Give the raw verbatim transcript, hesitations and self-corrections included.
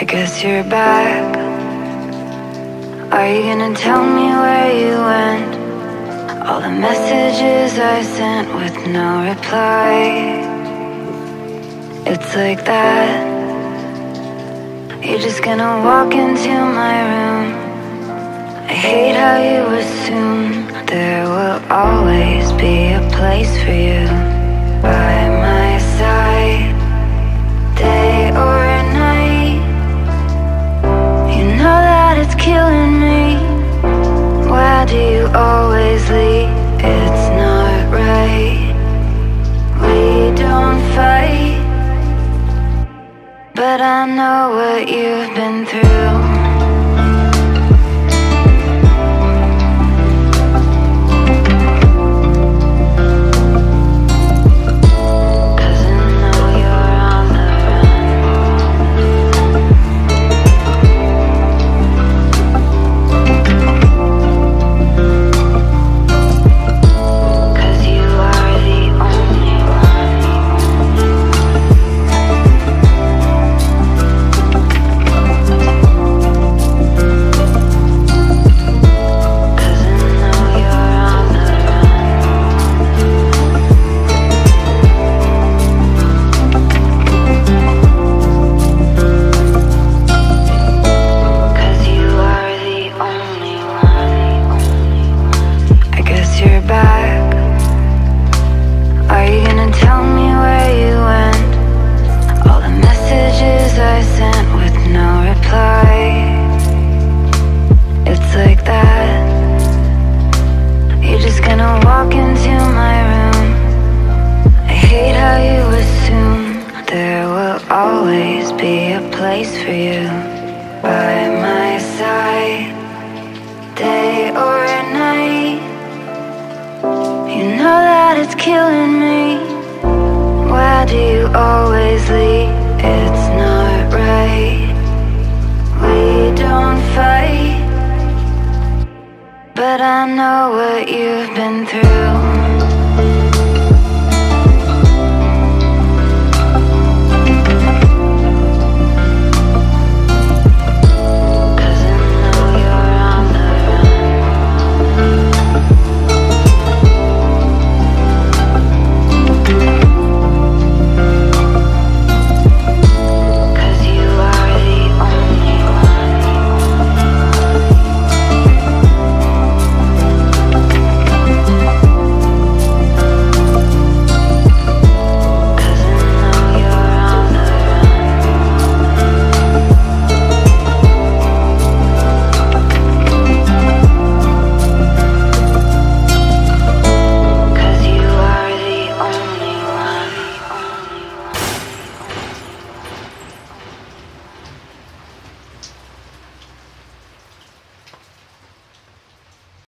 guess you're back. Are you gonna tell me where you went? All the messages I sent with no reply. It's like that. You're just gonna walk into my room. I hate how you assume there will always be a place for you by my side, day or night. You know that it's killing me. Why do you always leave? It's not right. We don't fight, but I know what you've been through. Always be a place for you by my side, day or night. You know that it's killing me. Why do you always